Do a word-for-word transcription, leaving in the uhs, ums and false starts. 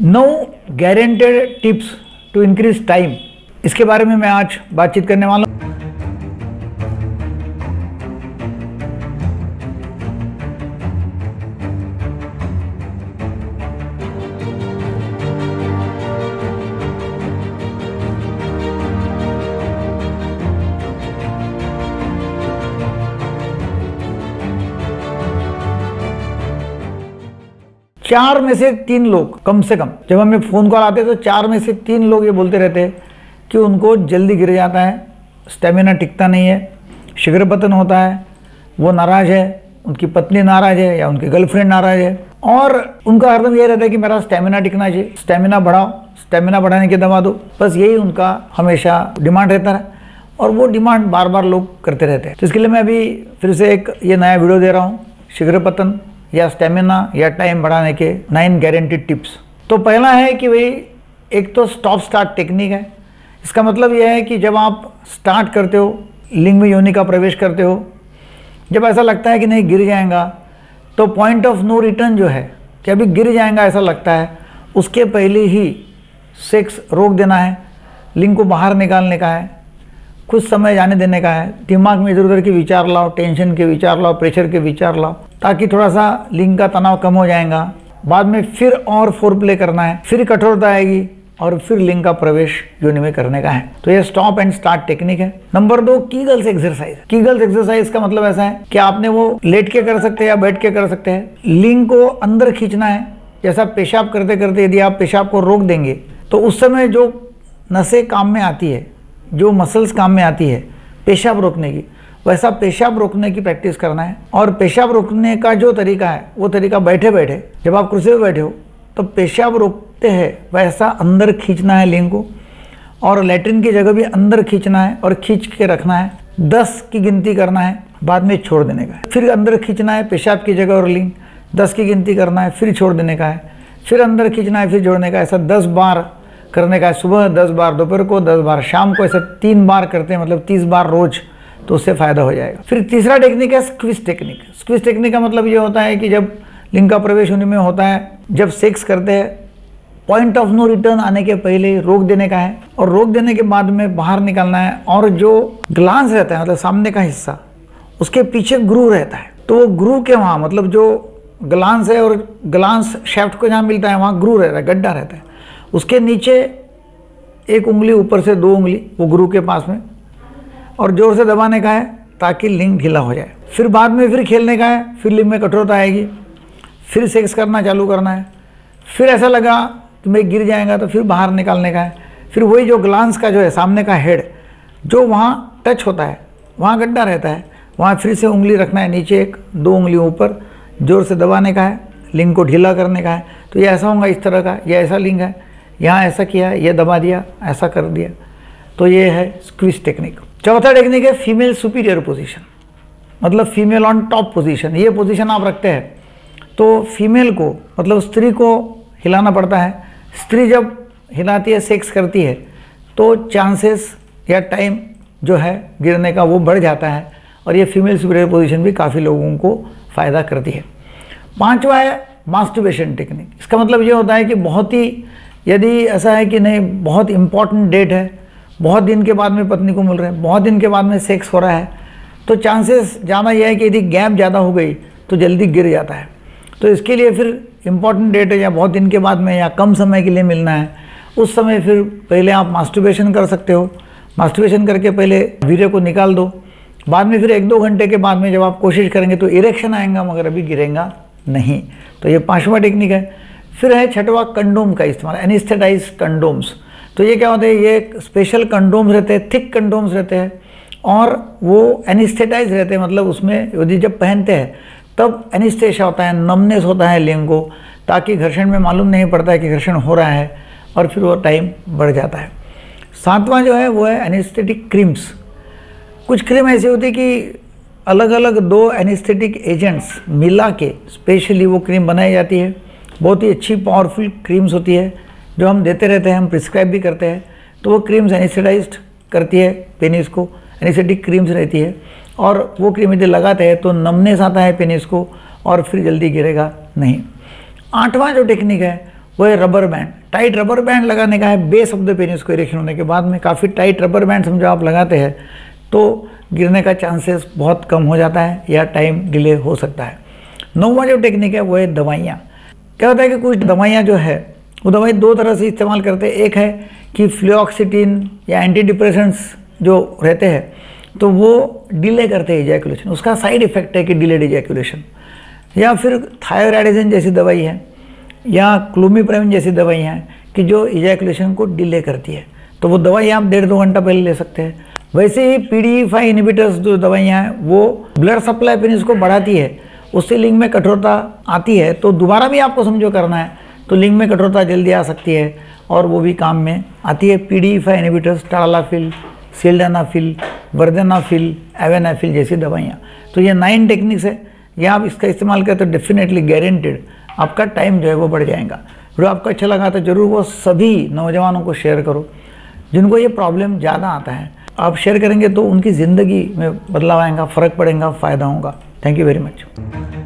Now guaranteed tips to increase time, इसके बारे में मैं आज बातचीत करने वाला हूँ। चार में से तीन लोग कम से कम, जब हमें फ़ोन कॉल आते हैं तो चार में से तीन लोग ये बोलते रहते हैं कि उनको जल्दी गिर जाता है, स्टेमिना टिकता नहीं है, शीघ्र पतन होता है, वो नाराज़ है, उनकी पत्नी नाराज़ है या उनकी गर्लफ्रेंड नाराज़ है, और उनका हरदम ये रहता है कि मेरा स्टेमिना टिकना चाहिए, स्टेमिना बढ़ाओ, स्टेमिना बढ़ाने की दवा दो। बस यही उनका हमेशा डिमांड रहता है और वो डिमांड बार बार लोग करते रहते हैं। तो इसके लिए मैं अभी फिर से एक ये नया वीडियो दे रहा हूँ, शीघ्र पतन या स्टेमिना या टाइम बढ़ाने के नाइन गारंटीड टिप्स। तो पहला है कि भाई एक तो स्टॉप स्टार्ट टेक्निक है। इसका मतलब यह है कि जब आप स्टार्ट करते हो, लिंग में योनि का प्रवेश करते हो, जब ऐसा लगता है कि नहीं गिर जाएगा, तो पॉइंट ऑफ नो रिटर्न जो है कि अभी गिर जाएगा ऐसा लगता है, उसके पहले ही सेक्स रोक देना है, लिंग को बाहर निकालने का है, कुछ समय जाने देने का है, दिमाग में इधर उधर के विचार लाओ, टेंशन के विचार लाओ, प्रेशर के विचार लाओ, ताकि थोड़ा सा लिंग का तनाव कम हो जाएगा। बाद में फिर और फोर प्ले करना है, फिर कठोरता आएगी और फिर लिंग का प्रवेश योनि में करने का है। तो ये स्टॉप एंड स्टार्ट टेक्निक है। नंबर दो, कीगल्स एक्सरसाइज। कीगल्स एक्सरसाइज का मतलब ऐसा है कि आपने वो लेट के कर सकते हैं या बैठ के कर सकते हैं। लिंग को अंदर खींचना है, जैसा पेशाब करते करते यदि आप पेशाब को रोक देंगे तो उस समय जो नसें काम में आती है, जो मसल्स काम में आती है पेशाब रोकने की, वैसा पेशाब रोकने की प्रैक्टिस करना है। और पेशाब रोकने का जो तरीका है वो तरीका बैठे बैठे, जब आप कुर्सी पे बैठे हो तो पेशाब रोकते हैं वैसा अंदर खींचना है लिंग को, और लैट्रिन की जगह भी अंदर खींचना है और खींच के रखना है। दस की गिनती करना है, बाद में छोड़ देने का है। फिर अंदर खींचना है पेशाब की जगह और लिंग, दस की गिनती करना है, फिर छोड़ देने का है, फिर अंदर खींचना है, फिर जोड़ने का है। ऐसा दस बार करने का है। सुबह दस बार, दोपहर को दस बार, शाम को ऐसे तीन बार करते हैं, मतलब तीस बार रोज, तो उससे फायदा हो जाएगा। फिर तीसरा टेक्निक है स्क्विज टेक्निक। स्क्विज टेक्निक का मतलब ये होता है कि जब लिंग का प्रवेश होने में होता है, जब सेक्स करते हैं, पॉइंट ऑफ नो रिटर्न आने के पहले रोक देने का है और रोक देने के बाद में बाहर निकालना है। और जो ग्लांस रहता है, मतलब सामने का हिस्सा, उसके पीछे ग्रूव रहता है, तो वो ग्रूव के वहाँ, मतलब जो ग्लांस है और ग्लांस शेफ्ट को जहाँ मिलता है वहाँ ग्रूव रहता है, गड्ढा रहता है, उसके नीचे एक उंगली, ऊपर से दो उंगली वो गुरु के पास में, और जोर से दबाने का है ताकि लिंग ढीला हो जाए। फिर बाद में फिर खेलने का है, फिर लिंग में कठोरता आएगी, फिर सेक्स करना चालू करना है। फिर ऐसा लगा कि मैं गिर जाएगा तो फिर बाहर निकालने का है। फिर वही जो ग्लांस का जो है सामने का हेड, जो वहाँ टच होता है, वहाँ गड्ढा रहता है, वहाँ फिर से उंगली रखना है नीचे, एक दो उंगली ऊपर, जोर से दबाने का है, लिंग को ढीला करने का है। तो ये ऐसा होगा, इस तरह का, ये ऐसा लिंग है, यहाँ ऐसा किया, ये दबा दिया, ऐसा कर दिया। तो ये है स्क्विज टेक्निक। चौथा टेक्निक है फीमेल सुपीरियर पोजीशन, मतलब फीमेल ऑन टॉप पोजीशन। ये पोजीशन आप रखते हैं तो फीमेल को, मतलब स्त्री को हिलाना पड़ता है। स्त्री जब हिलाती है, सेक्स करती है, तो चांसेस या टाइम जो है गिरने का वो बढ़ जाता है, और ये फीमेल सुपीरियर पोजीशन भी काफ़ी लोगों को फ़ायदा करती है। पाँचवा है मास्टरबेशन टेक्निक। इसका मतलब ये होता है कि बहुत ही, यदि ऐसा है कि नहीं बहुत इंपॉर्टेंट डेट है, बहुत दिन के बाद में पत्नी को मिल रहे हैं, बहुत दिन के बाद में सेक्स हो रहा है, तो चांसेस ज़्यादा यह है कि यदि गैप ज़्यादा हो गई तो जल्दी गिर जाता है। तो इसके लिए फिर इंपॉर्टेंट डेट है या बहुत दिन के बाद में या कम समय के लिए मिलना है, उस समय फिर पहले आप मास्टरबेशन कर सकते हो। मास्टरबेशन करके पहले वीर्य को निकाल दो, बाद में फिर एक दो घंटे के बाद में जब आप कोशिश करेंगे तो इरेक्शन आएगा, मगर अभी गिरेगा नहीं। तो ये पाँचवा टेक्निक है। फिर है छठवा कंडोम का इस्तेमाल, एनेस्थेटाइज कंडोम्स। तो ये क्या होता है, ये स्पेशल कंडोम्स रहते हैं, थिक कंडोम्स रहते हैं, और वो एनेस्थेटाइज रहते हैं, मतलब उसमें यदि जब पहनते हैं तब एनेस्थेशिया होता है, नमनेस होता है लिंग को, ताकि घर्षण में मालूम नहीं पड़ता है कि घर्षण हो रहा है, और फिर वो टाइम बढ़ जाता है। सातवां जो है वो है एनेस्थेटिक क्रीम्स। कुछ क्रीम ऐसी होती है कि अलग अलग दो एनेस्थेटिक एजेंट्स मिला के स्पेशली वो क्रीम बनाई जाती है। बहुत ही अच्छी पावरफुल क्रीम्स होती है जो हम देते रहते हैं, हम प्रिस्क्राइब भी करते हैं। तो वो क्रीम्स एनेस्थेटाइज्ड करती है पेनिस को, एनेस्थेटिक क्रीम्स रहती है, और वो क्रीम यदि लगाते हैं तो नमनेस आता है पेनिस को, और फिर जल्दी गिरेगा नहीं। आठवां जो टेक्निक है वो है rubber band. Tight rubber band लगाने का है बेस ऑफ द पेनिस को इरेक्शन होने के बाद में। काफ़ी टाइट रबर बैंड समझो आप लगाते हैं तो गिरने का चांसेस बहुत कम हो जाता है या टाइम डिले हो सकता है। नौवां जो टेक्निक है वो है दवाइयाँ। क्या होता है कि कुछ दवाइयाँ जो है वो दवाई दो तरह से इस्तेमाल करते हैं। एक है कि फ्लूऑक्सीटिन या एंटी डिप्रेसेंट्स जो रहते हैं तो वो डिले करते हैं इजैकुलेशन, उसका साइड इफेक्ट है कि डिलेड इजैकुलेशन। या फिर थायराइडिन जैसी दवाई है या क्लोमिप्रामिन जैसी दवाई हैं कि जो इजैकुलेशन को डिले करती है, तो वो दवाई आप डेढ़ दो घंटा पहले ले सकते हैं। वैसे ही P D E five inhibitors जो दवाइयाँ हैं वो ब्लड सप्लाई पेनिस को बढ़ाती है, उससे लिंग में कठोरता आती है। तो दोबारा भी आपको समझो करना है तो लिंग में कठोरता जल्दी आ सकती है और वो भी काम में आती है। P D E five inhibitors, tadalafil, sildenafil, vardenafil, avanafil जैसी दवाइयाँ। तो ये नाइन टेक्निक्स है, ये आप इसका इस्तेमाल करें तो डेफिनेटली गारंटेड आपका टाइम जो है वो बढ़ जाएगा। वीडियो आपको अच्छा लगा तो जरूर वो सभी नौजवानों को शेयर करो जिनको ये प्रॉब्लम ज़्यादा आता है। आप शेयर करेंगे तो उनकी ज़िंदगी में बदलाव आएगा, फ़र्क पड़ेगा, फ़ायदा होगा। Thank you very much.